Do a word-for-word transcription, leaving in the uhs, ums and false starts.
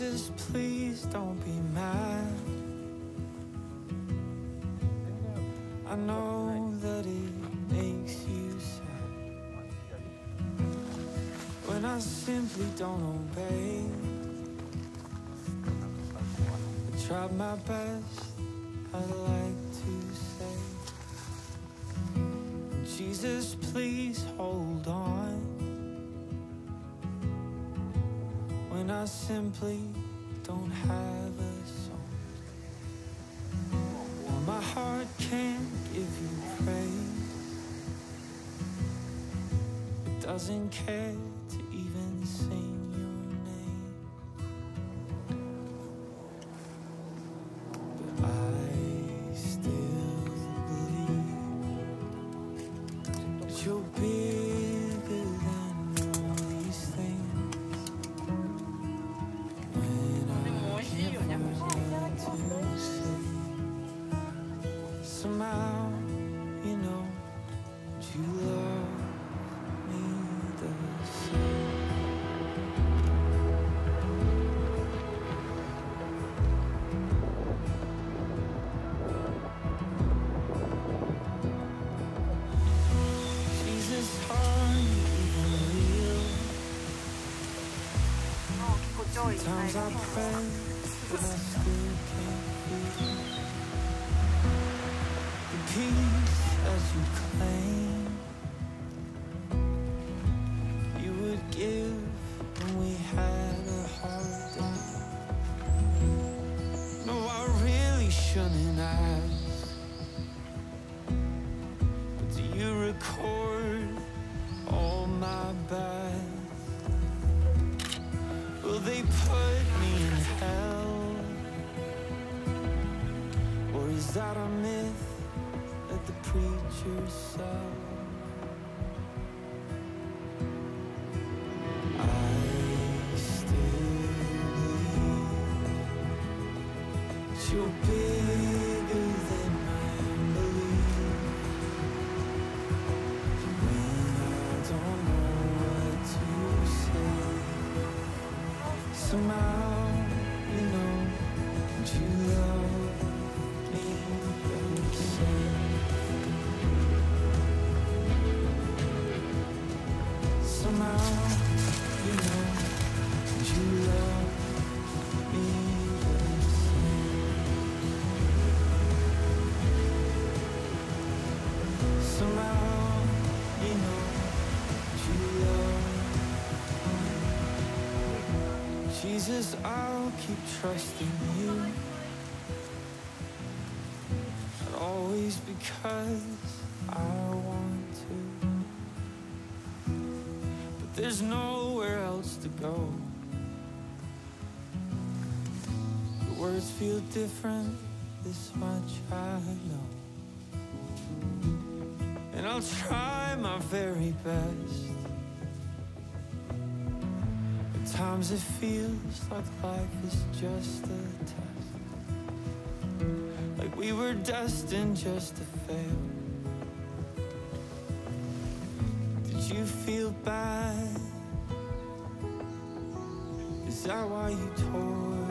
Jesus, please don't be mad. I know that it makes you sad when I simply don't obey. I tried my best, I'd like to say, Jesus, please hold on when I simply don't have a song. My heart can't give you praise. It doesn't care to even sing your name. But I still believe that you're bigger than all these things. When I can't find what to say, somehow, you know, you love me the same. Jesus, are you even real? Sometimes I pray, but I still can't feel the peace as you claim you would give when we had a hard day. No, I really shouldn't ask, but do you record all my bad? Will they put me in hell? Or is that a myth that the preachers sell? I still believe that you're bigger than my unbelief. When I don't know what to say, somehow, you know, that you love me the same. Somehow, you know, that you love me the same. Somehow, you know, that you love me. Jesus, I'll keep trusting you, not always because I want to, but there's nowhere else to go. The words feel different, this much I know, and I'll try my very best. At times it feels like life is just a test, like we were destined just to fail. Did you feel bad? Is that why you tore